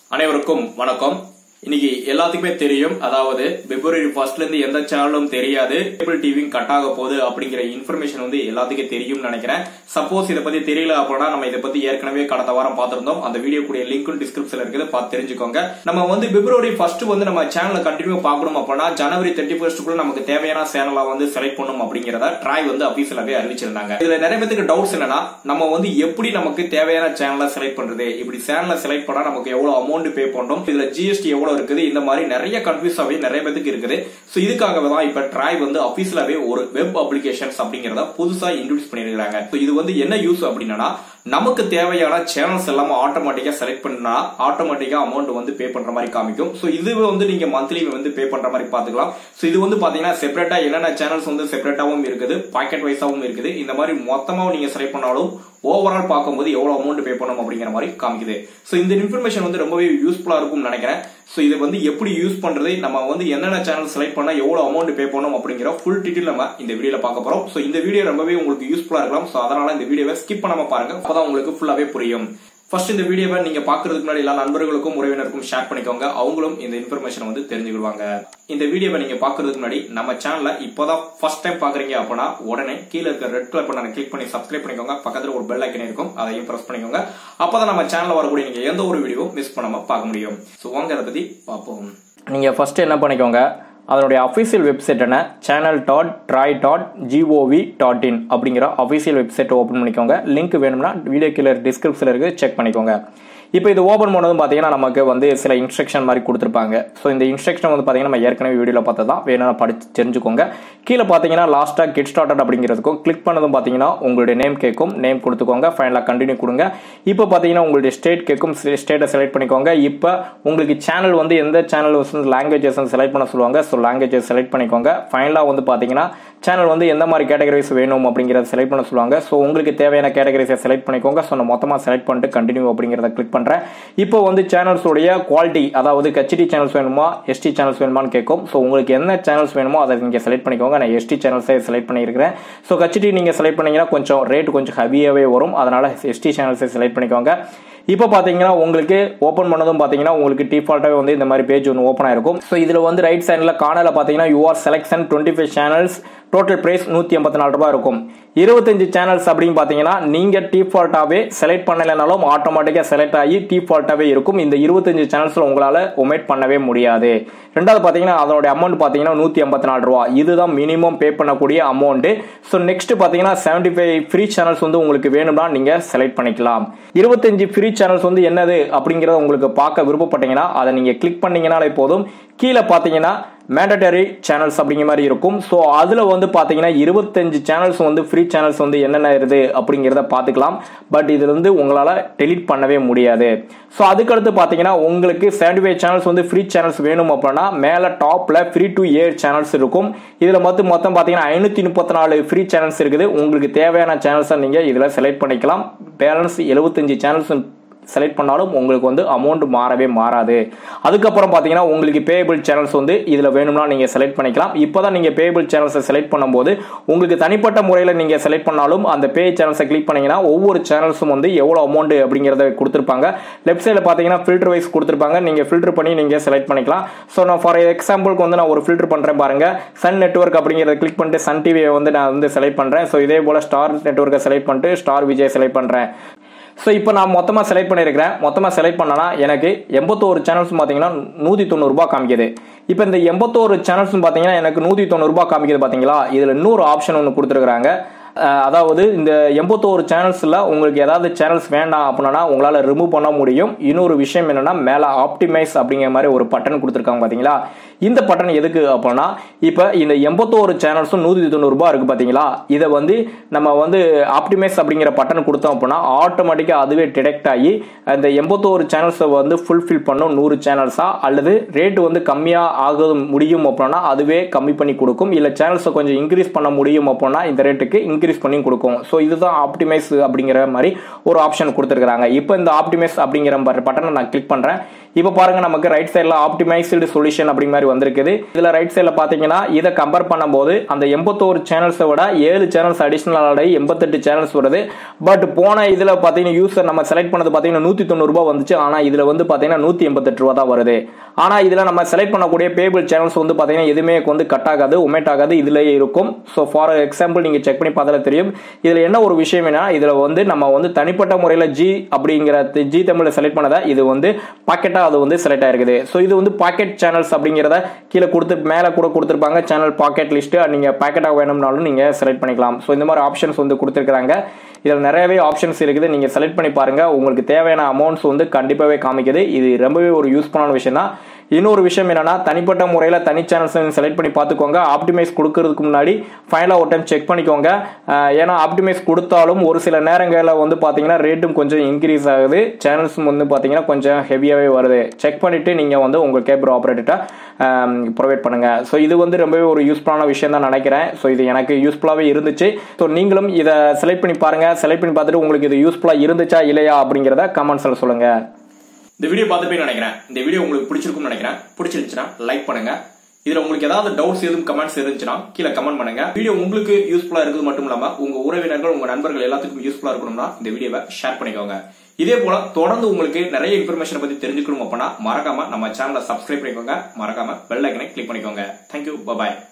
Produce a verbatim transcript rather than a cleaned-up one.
அனைவருக்கும் வணக்கம். இன்னைக்கு எல்லாத்துக்குமே தெரியும், அதாவது பிப்ரவரி ஃபர்ஸ்ட்ல இருந்து எந்த சேனலும் தெரியாது, கேபிள் டிவி கட் ஆக போகுது அப்படிங்கிற இன்ஃபர்மேஷன் வந்து எல்லாத்துக்கும் தெரியும் நினைக்கிறேன். சப்போஸ் இதை பத்தி தெரியல அப்படின்னா நம்ம இதை பத்தி ஏற்கனவே கடந்த வாரம் பார்த்திருந்தோம். அந்த வீடியோ கூடிய லிங்க் டிஸ்கிரிப்ஷன்ல இருக்குது, பார்த்து தெரிஞ்சுக்கோங்க. நம்ம வந்து பிப்ரவரி ஃபர்ஸ்ட் வந்து நம்ம சேனலை கண்டினியூ பார்க்கணும் அப்படின்னா ஜனவரி தேர்ட்டி ஃபர்ஸ்ட்குள்ள நமக்கு தேவையான சேனலா வந்து செலக்ட் பண்ணணும் அப்படிங்கறத ட்ரை வந்து அபிஷியலாவே அறிவிச்சிருந்தாங்க. இதுல நிறைய பேருக்கு டவுட்ஸ் என்னன்னா, நம்ம வந்து எப்படி நமக்கு தேவையான சேனலை செலக்ட் பண்றது, இப்படி சேனலை செலக்ட் பண்ணா நமக்கு எவ்வளவு அமௌண்ட் பே பண்ணணும், இதுல ஜிஎஸ்டி எவ்வளவு இருக்குது, இந்த மாதிரி நிறைய கன்ஃபியூஸ் ஆகி நிறைய பேருக்கு இருக்குது. சோ இதுக்காகவே தான் இப்ப ட்ரை வந்து அபிஷியலாவே ஒரு வெப் அப்ளிகேஷன்ஸ் அப்படிங்கறத புதுசா இன்ட்ரோடியூஸ் பண்ணிருக்காங்க. இது வந்து என்ன யூஸ் அப்படின்னா, நமக்கு தேவையான சேனல்ஸ் எல்லாம் ஆட்டோமேட்டிக்கா செலக்ட் பண்ணா ஆட்டோமேட்டிக்கா அமௌண்ட் வந்து பே பண்ற மாதிரி காமிக்கும். சோ இது வந்து நீங்க மந்த்லி வந்து பே பண்ற மாதிரி பாத்துக்கலாம். சோ இது வந்து பாத்தீங்கன்னா செப்பரேட்டா என்னென்ன சேனல்ஸ் வந்து செப்பரேட்டாவும் இருக்குது, பாக்கெட் வைஸாவும் இருக்குது. இந்த மாதிரி மொத்தமா நீங்க செலக்ட் பண்ணாலும் ஓவரால் பார்க்கும்போது எவ்வளவு அமௌண்ட் பே பண்ணணும் அப்படிங்கிற மாதிரி காமிக்குது. சோ இந்த இன்ஃபர்மேஷன் வந்து ரொம்பவே யூஸ்ஃபுல்லா இருக்கும் நினைக்கிறேன். சோ இது வந்து எப்படி யூஸ் பண்றது, நம்ம வந்து என்னென்ன சேனல் செலக்ட் பண்ணா எவ்வளவு அமௌண்ட் பே பண்ணணும் அப்படிங்கிற ஃபுல் டீடைல் நம்ம இந்த வீடியோல பார்க்க போறோம். சோ இந்த வீடியோ ரொம்பவே உங்களுக்கு யூஸ்ஃபுல்லா இருக்கலாம். சோ அதனால இந்த வீடியோவை ஸ்கிப் பண்ணாம பாருங்க, அப்பதான் உங்களுக்கு ஃபுல்லாவே புரியும். ஃபர்ஸ்ட் இந்த வீடியோவை நீங்க பாக்குறதுக்கு முன்னாடி எல்லா நண்பர்களுக்கும் உறவினருக்கும் ஷேர் பண்ணிக்கோங்க, அவங்களும் இந்த இன்ஃபர்மேஷன் வந்து தெரிஞ்சுக்குவாங்க. இந்த வீடியோவை நீங்க பாக்குறதுக்கு முன்னாடி நம்ம சேனல்ல இப்போதான் ஃபர்ஸ்ட் டைம் பாக்குறீங்க அப்படின்னா உடனே கீழே இருக்க ரெட் கலர் பட்டனை கிளிக் பண்ணி சப்ஸ்கிரைப் பண்ணிக்கோங்க. பக்கத்துல ஒரு பெல் ஐக்கன் இருக்கும், அதையும் பிரஸ் பண்ணிக்கோங்க. அப்பதான் நம்ம சேனல்ல வரக்கூடிய நீங்க எந்த ஒரு வீடியோ மிஸ் பண்ணாம பார்க்க முடியும். சோ வாங்க அதை பத்தி பார்ப்போம். நீங்க ஃபர்ஸ்ட் என்ன பண்ணிக்கோங்க, அதனுடைய அஃபிஷியல் வெப்சைட் என்ன channel dot try dot G O V dot in அப்படிங்கிற அஃபிஷியல் வெப்சைட் ஓப்பன் பண்ணிக்கோங்க. லிங்க் வேணும்னா வீடியோ கீழே டிஸ்கிரிப்ஷன்ல இருக்கு, செக் பண்ணிக்கோங்க. இப்போ இது ஓப்பன் பண்ணதும் பார்த்தீங்கன்னா நமக்கு வந்து சில இன்ஸ்ட்ரக்ஷன் மாதிரி கொடுத்துருப்பாங்க. ஸோ இந்த இன்ஸ்ட்ரக்ஷன் வந்து பார்த்தீங்கன்னா நம்ம ஏற்கனவே வீடியோவில் பார்த்தது தான், வேணும் படிச்சு தெரிஞ்சுக்கோங்க. கீழே பார்த்தீங்கன்னா லாஸ்ட்டாக கெட் ஸ்டார்டட் அப்படிங்கிறதுக்கும் கிளிக் பண்ணதும் பார்த்தீங்கன்னா உங்களுடைய நேம் கேட்கும், நேம் கொடுத்துக்கோங்க. ஃபைனலாக கண்டினியூ கொடுங்க. இப்போ பார்த்தீங்கன்னா உங்களுடைய ஸ்டேட் கேட்கும், ஸ்டேட்டை செலக்ட் பண்ணிக்கோங்க. இப்போ உங்களுக்கு சேனல் வந்து எந்த சேனல் வந்து லாங்குவேஜஸ் செலக்ட் பண்ண சொல்லுவாங்க, ஸோ லாங்குவேஜஸ் செலக்ட் பண்ணிக்கோங்க. ஃபைனலாக வந்து பார்த்தீங்கன்னா சேனல் வந்து எந்த மாதிரி கேட்டகரிஸ் வேணும் அப்படிங்கிறத செலக்ட் பண்ண சொல்லுவாங்க. ஸோ உங்களுக்கு தேவையான கேட்டகரிஸை செலக்ட் பண்ணிக்கோங்க. ஸோ நான் மொத்தமாக செலக்ட் பண்ணிட்டு கண்டினியூ அப்படிங்கிறத கிளிக் பண்றேன். இப்போ வந்து சேனல்ஸ் உடைய குவாலிட்டி, அதாவது ஹெச்டி சேனல்ஸ் வேணுமா எஸ்டி சேனல்ஸ் வேணுமான்னு கேட்கும். ஸோ உங்களுக்கு என்ன சேனல்ஸ் வேணுமோ அதை நீங்க செலக்ட் பண்ணிக்கோங்க. நான் எஸ்டி சேனல்ஸை செலக்ட் பண்ணியிருக்கிறேன். ஸோ ஹெச்டி நீங்க செலக்ட் பண்ணீங்கன்னா கொஞ்சம் ரேட் கொஞ்சம் ஹெவியாவே வரும், அதனால எஸ்டி சேனல்ஸை செலக்ட் பண்ணிக்கோங்க. இப்போ பார்த்தீங்கன்னா உங்களுக்கு ஓப்பன் பண்ணதும் பார்த்தீங்கன்னா உங்களுக்கு டிஃபால்ட்டாகவே வந்து இந்த மாதிரி பேஜ் ஒன்று ஓப்பன் ஆயிருக்கும். ஸோ இதில் வந்து ரைட் சைடில் கார்னரில் பார்த்தீங்கன்னா your selection twenty five channels, total price நூற்றி ஐம்பத்தி நாலு ரூபாய் இருக்கும். இருபத்தஞ்சு சேனல்ஸ் அப்படின்னு பார்த்தீங்கன்னா நீங்கள் டிஃபால்ட்டாகவே செலக்ட் பண்ணலைனாலும் ஆட்டோமேட்டிக்காக செலக்ட் ஆகி டிஃபால்ட்டாகவே இருக்கும். இந்த இருபத்தஞ்சு சேனல்ஸில் உங்களால் ஒமிட் பண்ணவே முடியாது. ரெண்டாவது பார்த்தீங்கன்னா அதனுடைய அமௌண்ட் பார்த்தீங்கன்னா நூற்றி ஐம்பத்தி நாலு ரூபா, இதுதான் மினிமம் பே பண்ணக்கூடிய அமௌண்ட். ஸோ நெக்ஸ்ட் பார்த்தீங்கன்னா செவன்டி ஃபைவ் ஃப்ரீ சேனல்ஸ் வந்து உங்களுக்கு வேணும்னா நீங்கள் செலக்ட் பண்ணிக்கலாம். இருபத்தஞ்சு ஃப்ரீ சேனல்ஸ் வந்து என்னது அப்படிங்கிறத உங்களுக்கு பார்க்க விருப்பப்பட்டீங்கன்னா அதை நீங்கள் கிளிக் பண்ணீங்கன்னாலே போதும். கீழே பார்த்தீங்கன்னா மேண்டட்டரி சேனல்ஸ் அப்படிங்கிற மாதிரி இருக்கும். ஸோ அதில் வந்து பார்த்தீங்கன்னா இருபத்தஞ்சு சேனல்ஸ் வந்து ஃப்ரீ சேனல்ஸ் வந்து என்னென்ன இருக்குது அப்படிங்கிறத பார்த்துக்கலாம். பட் இதில் வந்து உங்களால் டெலிட் பண்ணவே முடியாது. ஸோ அதுக்கடுத்து பார்த்தீங்கன்னா உங்களுக்கு செவன்டி ஃபைவ் சேனல்ஸ் வந்து ஃப்ரீ சேனல்ஸ் வேணும் அப்படின்னா மேலே டாப்பில் ஃப்ரீ டு ஏர் சேனல்ஸ் இருக்கும். இதில் மொத்தம் மொத்தம் பார்த்தீங்கன்னா ஐநூற்றி முப்பத்தி நாலு ஃப்ரீ சேனல்ஸ் இருக்குது. உங்களுக்கு தேவையான சேனல்ஸை நீங்கள் இதில் செலக்ட் பண்ணிக்கலாம். பேலன்ஸ் எழுபத்தஞ்சு சேனல்ஸ் செலக்ட் பண்ணாலும் உங்களுக்கு வந்து அமௌண்ட் மாறவே மாறாது. அதுக்கப்புறம் பார்த்தீங்கன்னா உங்களுக்கு பேபிள் சேனல்ஸ் வந்து இதில் வேணும்னா நீங்கள் செலக்ட் பண்ணிக்கலாம். இப்போ தான் நீங்கள் பேபிள் சேனல்ஸை செலக்ட் பண்ணும்போது உங்களுக்கு தனிப்பட்ட முறையில் நீங்கள் செலக்ட் பண்ணாலும் அந்த பே சேனல்ஸை கிளிக் பண்ணீங்கன்னா ஒவ்வொரு சேனல்ஸும் வந்து எவ்வளோ அமௌண்ட் அப்படிங்கிறத கொடுத்துருப்பாங்க. லெஃப்ட் சைடில் பார்த்தீங்கன்னா ஃபில்டர் வைஸ் கொடுத்துருப்பாங்க, நீங்கள் ஃபில்டர் பண்ணி நீங்கள் செலக்ட் பண்ணிக்கலாம். ஸோ நான் ஃபார் எக்ஸாம்பிளுக்கு வந்து நான் ஒரு ஃபில்டர் பண்ணுறேன் பாருங்க. சன் நெட்வொர்க் அப்படிங்கிறத கிளிக் பண்ணிட்டு சன் டிவியை வந்து நான் வந்து செலக்ட் பண்ணுறேன். ஸோ இதே போல் ஸ்டார் நெட்வொர்க்கை செலக்ட் பண்ணிட்டு ஸ்டார் விஜய் செலக்ட் பண்ணுறேன். ஸோ இப்போ நான் மொத்தமாக செலக்ட் பண்ணியிருக்கிறேன். மொத்தமாக செலக்ட் பண்ணனா எனக்கு எண்பத்தோரு சேனல்ஸ் பார்த்தீங்கன்னா நூற்றி தொண்ணூறுபா காமிக்குது. இப்போ இந்த எண்பத்தோரு சேனல்ஸ் பார்த்தீங்கன்னா எனக்கு நூற்றி தொண்ணூறுபா காமிக்குது பார்த்தீங்களா. இதில் இன்னொரு ஆப்ஷன் ஒன்று கொடுத்துருக்குறாங்க. அதாவது இந்த எண்பத்தோரு சேனல்ஸில் உங்களுக்கு ஏதாவது சேனல்ஸ் வேண்டாம் அப்படின்னா உங்களால் ரிமூவ் பண்ண முடியும். இன்னொரு விஷயம் என்னன்னா மேலே ஆப்டிமைஸ் அப்படிங்கிற மாதிரி ஒரு பட்டன் கொடுத்துருக்காங்க பார்த்தீங்களா. இந்த பட்டன் எதுக்கு அப்படின்னா இப்போ இந்த எண்பத்தோரு சேனல்ஸும் நூற்றி தொண்ணூறுபா இருக்கு பார்த்தீங்களா. இதை வந்து நம்ம வந்து ஆப்டிமைஸ் அப்படிங்கிற பட்டன் கொடுத்தோம் அப்படின்னா ஆட்டோமேட்டிக்காக அதுவே டிடெக்ட் ஆகி அந்த எண்பத்தோரு சேனல்ஸை வந்து ஃபுல்ஃபில் பண்ணும். நூறு சேனல்ஸா அல்லது ரேட்டு வந்து கம்மியாக ஆக முடியும் அப்படின்னா அதுவே கம்மி பண்ணி கொடுக்கும். இல்லை சேனல்ஸை கொஞ்சம் இன்க்ரீஸ் பண்ண முடியும் அப்படின்னா இந்த ரேட்டுக்கு இன்க்ரீஸ் இன்க்ரீஸ் பண்ணி கொடுக்கும். ஸோ இதுதான் ஆப்டிமைஸ் அப்படிங்கிற மாதிரி ஒரு ஆப்ஷன் கொடுத்துருக்காங்க. இப்போ இந்த ஆப்டிமைஸ் அப்படிங்கிற பட்டனை நான் கிளிக் பண்றேன். இப்போ பாருங்க நமக்கு ரைட் சைடில் ஆப்டிமைஸ்டு சொல்யூஷன் அப்படிங்கிற மாதிரி வந்திருக்குது. இதுல ரைட் சைடில் பாத்தீங்கன்னா இதை கம்பேர் பண்ணும்போது அந்த எண்பத்தோரு சேனல்ஸை விட ஏழு சேனல்ஸ் அடிஷனல் ஆகி எண்பத்தெட்டு சேனல்ஸ் வருது. பட் போன இதுல பாத்தீங்கன்னா யூசர் நம்ம செலக்ட் பண்ணது பாத்தீங்கன்னா நூத்தி தொண்ணூறு ரூபாய் வந்துச்சு. ஆனா இதுல வந்து பாத்தீங்கன்னா நூத்தி எண்பத்தெட்டு ரூபாய் தான் வருது. ஆனா இதுல நம்ம செலக்ட் பண்ணக்கூடிய பேபிள் சேனல்ஸ் வந்து பாத்தீங்கன்னா எதுவுமே வந்து கட் ஆகாது, ஒமேட் ஆகாது, இதுலயே இருக்கும். ஸோ ஃபார் எக்ஸாம்பிள் நீங்க செக் பண்ணி பார்த்தாலே தெரியும். இதுல என்ன ஒரு விஷயம் என்ன, இதுல வந்து நம்ம வந்து தனிப்பட்ட முறையில் ஜி அப்படிங்கிற ஜி தமிழ் செலக்ட் பண்ணதை இது வந்து பாக்கெட்டா அது வந்து செலக்ட் ஆயிருக்குது. ஸோ இது வந்து பாக்கெட் சேனல்ஸ் அப்படிங்கிறத கீழே கொடுத்து மேலே கூட கொடுத்துருப்பாங்க சேனல் பாக்கெட் லிஸ்ட். நீங்க பாக்கெட்டா வேணும்னாலும் நீங்க செலக்ட் பண்ணிக்கலாம். ஸோ இந்த மாதிரி ஆப்ஷன்ஸ் வந்து கொடுத்துருக்காங்க. இதில் நிறையவே ஆப்ஷன்ஸ் இருக்குது. நீங்க செலக்ட் பண்ணி பாருங்க. உங்களுக்கு தேவையான அமௌண்ட்ஸ் வந்து கண்டிப்பாவே காமிக்குது. இது ரொம்பவே ஒரு யூஸ்ஃபுல்லான விஷயம் தான். இன்னொரு விஷயம் என்னன்னா தனிப்பட்ட முறையில் தனி சேனல்ஸ் செலக்ட் பண்ணி பார்த்துக்கோங்க. ஆப்டிமைஸ் கொடுக்கறதுக்கு முன்னாடி ஃபைனலாக ஒரு டைம் செக் பண்ணிக்கோங்க. ஏன்னா ஆப்டிமைஸ் கொடுத்தாலும் ஒரு சில நேரங்களில் வந்து பார்த்தீங்கன்னா ரேட்டும் கொஞ்சம் இன்க்ரீஸ் ஆகுது, சேனல்ஸும் வந்து பார்த்தீங்கன்னா கொஞ்சம் ஹெவியாகவே வருது. செக் பண்ணிட்டு நீங்கள் வந்து உங்கள் கேபிள் ஆப்ரேட்டர்கிட்ட ப்ரொவைட் பண்ணுங்க. ஸோ இது வந்து ரொம்பவே ஒரு யூஸ்ஃபுல்லான விஷயம் தான் நினைக்கிறேன். ஸோ இது எனக்கு யூஸ்ஃபுல்லாகவே இருந்துச்சு. ஸோ நீங்களும் இதை செலக்ட் பண்ணி பாருங்க. செலக்ட் பண்ணி பார்த்துட்டு உங்களுக்கு இது யூஸ்ஃபுல்லாக இருந்துச்சா இல்லையா அப்படிங்கிறத கமெண்ட்ஸில் சொல்லுங்க. இந்த வீடியோ பார்த்துப்பே நினைக்கிறேன். இந்த வீடியோ உங்களுக்கு பிடிச்சிருக்கும்னு நினைக்கிறேன். பிடிச்சிருந்துச்சுன்னா லைக் பண்ணுங்க. இதுல உங்களுக்கு ஏதாவது டவுட்ஸ் எதுவும் கமெண்ட்ஸ் இருந்துச்சுன்னா கீழே கமெண்ட் பண்ணுங்க. வீடியோ உங்களுக்கு யூஸ்ஃபுல்லா இருக்குது மட்டும் இல்லாம உங்க உறவினர்கள் உங்க நண்பர்கள் எல்லாத்துக்கும் யூஸ்ஃபுல்லா இருக்கணும்னா இந்த வீடியோவை ஷேர் பண்ணிக்கோங்க. இதே போல தொடர்ந்து உங்களுக்கு நிறைய இன்ஃபர்மேஷன் பத்தி தெரிஞ்சுக்கணும் அப்படின்னா மறக்காம நம்ம சேனலை சப்ஸ்கிரைப் பண்ணிக்கோங்க. மறக்காம பெல் ஐக்கனை கிளிக் பண்ணிக்கோங்க. தேங்க்யூ, பாய்.